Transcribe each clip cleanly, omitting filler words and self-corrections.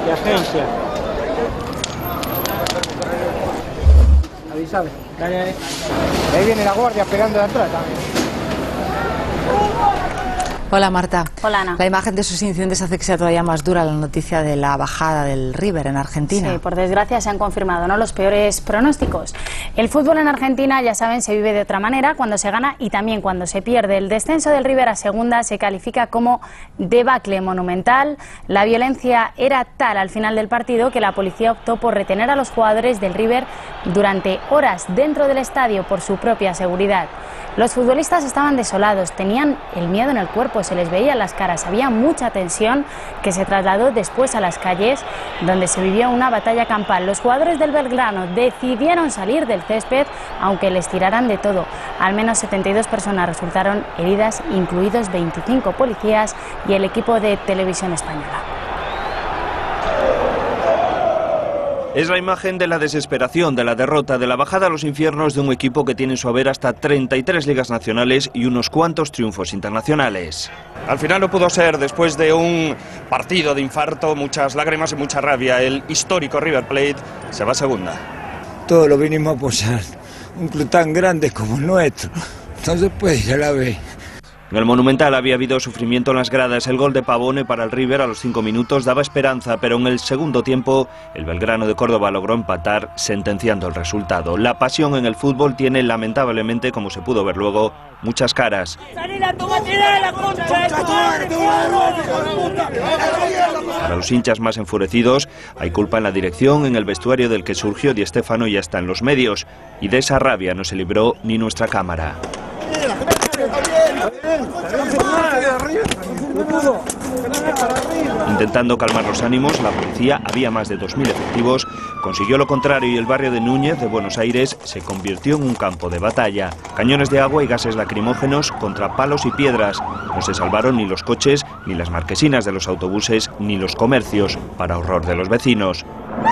de agencia. Avísame. Dale. Ahí viene la guardia pegando de atrás también. Hola Marta. Hola Ana. La imagen de esos incidentes hace que sea todavía más dura la noticia de la bajada del River en Argentina. Sí, por desgracia se han confirmado, ¿no?, los peores pronósticos. El fútbol en Argentina, ya saben, se vive de otra manera cuando se gana y también cuando se pierde. El descenso del River a segunda se califica como debacle monumental. La violencia era tal al final del partido que la policía optó por retener a los jugadores del River durante horas dentro del estadio por su propia seguridad. Los futbolistas estaban desolados, tenían el miedo en el cuerpo, se les veía en las caras, había mucha tensión que se trasladó después a las calles donde se vivió una batalla campal. Los jugadores del Belgrano decidieron salir del césped aunque les tiraran de todo. Al menos 72 personas resultaron heridas, incluidos 25 policías y el equipo de Televisión Española. Es la imagen de la desesperación, de la derrota, de la bajada a los infiernos de un equipo que tiene en su haber hasta 33 ligas nacionales y unos cuantos triunfos internacionales. Al final no pudo ser, después de un partido de infarto, muchas lágrimas y mucha rabia. El histórico River Plate se va a segunda. Todos lo vinimos a apoyar. Un club tan grande como el nuestro no se puede ir a la B. En el Monumental había habido sufrimiento en las gradas. El gol de Pavone para el River a los 5 minutos daba esperanza, pero en el segundo tiempo el Belgrano de Córdoba logró empatar, sentenciando el resultado. La pasión en el fútbol tiene, lamentablemente, como se pudo ver luego, muchas caras. Para los hinchas más enfurecidos, hay culpa en la dirección, en el vestuario del que surgió Di Stéfano y hasta en los medios. Y de esa rabia no se libró ni nuestra cámara. Intentando calmar los ánimos, la policía, había más de 2000 efectivos, consiguió lo contrario y el barrio de Núñez de Buenos Aires se convirtió en un campo de batalla. Cañones de agua y gases lacrimógenos contra palos y piedras. No se salvaron ni los coches, ni las marquesinas de los autobuses, ni los comercios, para horror de los vecinos.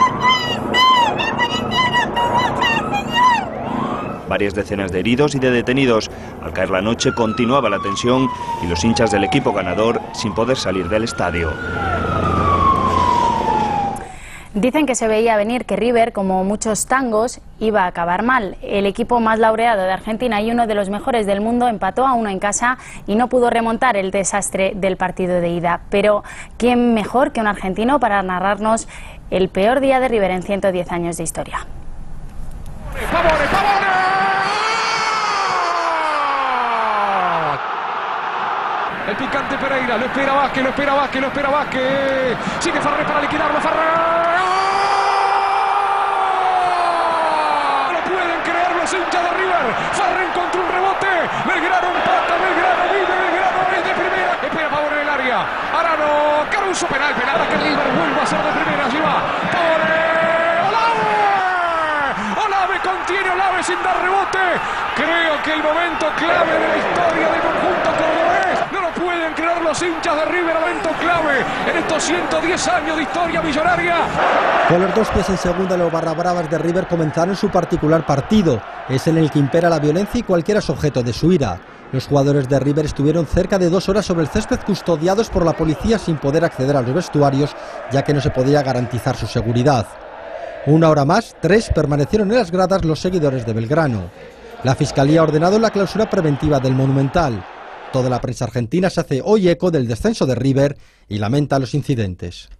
Varias decenas de heridos y de detenidos. Al caer la noche continuaba la tensión y los hinchas del equipo ganador sin poder salir del estadio. Dicen que se veía venir que River, como muchos tangos, iba a acabar mal. El equipo más laureado de Argentina y uno de los mejores del mundo empató a 1 en casa y no pudo remontar el desastre del partido de ida. Pero ¿quién mejor que un argentino para narrarnos el peor día de River en 110 años de historia? El picante Pereira, lo espera Vázquez, lo espera Vázquez, lo espera Vázquez. Sigue Farré para liquidarlo, Farré. No pueden creer los hinchas de River. Farré encontró un rebote. Belgrano empata, Belgrano vive, Belgrano es de primera. Espera Pavone en el área. Arano, Caruso, penal, que River vuelva a ser de primera. Allí va Pavone. Olave contiene, Olave sin dar rebote. Creo que el momento clave de la historia del conjunto cordobés. No lo pueden creer los hinchas de River, momento clave en estos 110 años de historia millonaria. Con los 2 pies en segunda, los barrabravas de River comenzaron su particular partido. Es en el que impera la violencia y cualquiera es objeto de su ira. Los jugadores de River estuvieron cerca de 2 horas sobre el césped custodiados por la policía sin poder acceder a los vestuarios, ya que no se podía garantizar su seguridad. 1 hora más, 3 permanecieron en las gradas los seguidores de Belgrano. La Fiscalía ha ordenado la clausura preventiva del Monumental. Toda la prensa argentina se hace hoy eco del descenso de River y lamenta los incidentes.